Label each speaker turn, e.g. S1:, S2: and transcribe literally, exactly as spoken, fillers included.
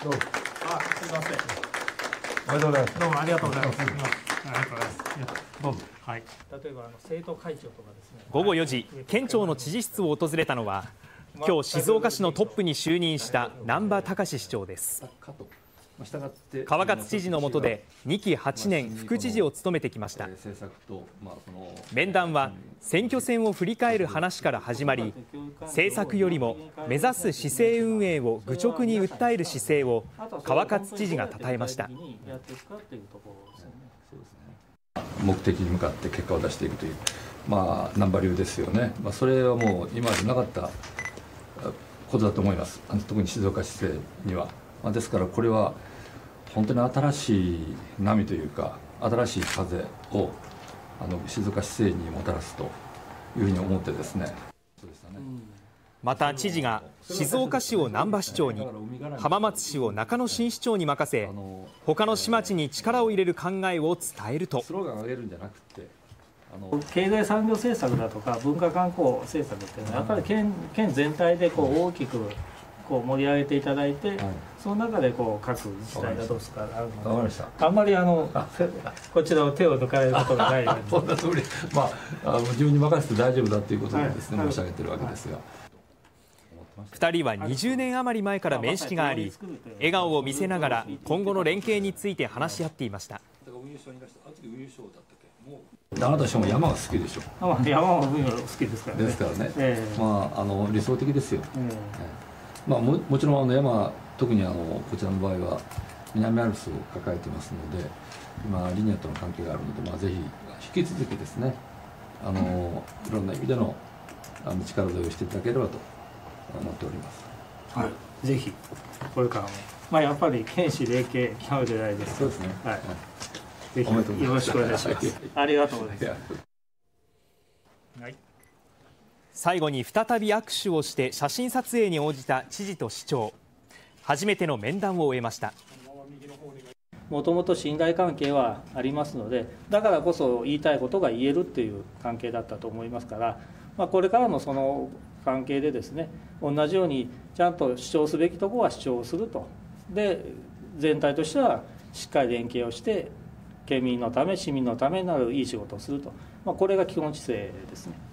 S1: どうも。
S2: あ、すみません。
S1: おめでとうございます。
S2: どうもありがとうございます。ありがとうございます。どうぞ。はい。例えばあの生徒会長とかですね。
S3: 午後よじ、県庁の知事室を訪れたのは、今日静岡市のトップに就任した難波喬市長です。川勝知事の下でにきはちねん副知事を務めてきました。面談は選挙戦を振り返る話から始まり、政策よりも目指す市政運営を愚直に訴える姿勢を川勝知事が称えました。
S4: 目的に向かって結果を出していくという、まあ、難波流ですよね、まあ、それはもう今までなかったことだと思います、特に静岡市政には。まあ、ですから、これは本当に新しい波というか、新しい風をあの静岡市政にもたらすというふうに思ってですね。
S3: また知事が静岡市を難波市長に、浜松市を中野新市長に任せ、他の市町に力を入れる考えを伝えると。
S4: スローガンを上げるんじゃなくて、
S2: 経済産業政策だとか文化観光政策っていうのはやっぱり 県, 県全体でこう大きくこう盛り上げていただいて、はい、その中でこう各自治体がどうすかあるので、あんまりあのこちらを手を抜かれることがないように。
S4: そんな通り、まあ、あの自分に任せて大丈夫だということでですね、はい、申し上げてるわけですが。
S3: ふたりはにじゅうねん余り前から面識があり、笑顔を見せながら今後の連携について話し合っていました。
S4: あなたしも山が好きでしょ。
S2: 山は好きですからね。
S4: ですからね、えー、まああの理想的ですよ。えーまあ、も, もちろんあの山、特にあのこちらの場合は南アルプスを抱えていますので、今リニアとの関係があるので、まあ、ぜひ引き続きですね、あのいろんな意味でのあの力添えをしていただければと思っております。
S2: はい、ぜひこれからも、まあ、やっぱり県市連携極めて大事です。
S4: そうですね。
S2: はい。ぜひよろしくお願いします。ありがとうございます。はい。
S3: 最後に再び握手をして写真撮影に応じた知事と市長。初めての面談を終えました。
S2: もともと信頼関係はありますので、だからこそ言いたいことが言えるっていう関係だったと思いますから、まあ、これからもその関係でですね、同じようにちゃんと主張すべきところは主張すると。で、全体としてはしっかり連携をして、県民のため、市民のためになるいい仕事をすると。まあ、これが基本姿勢ですね。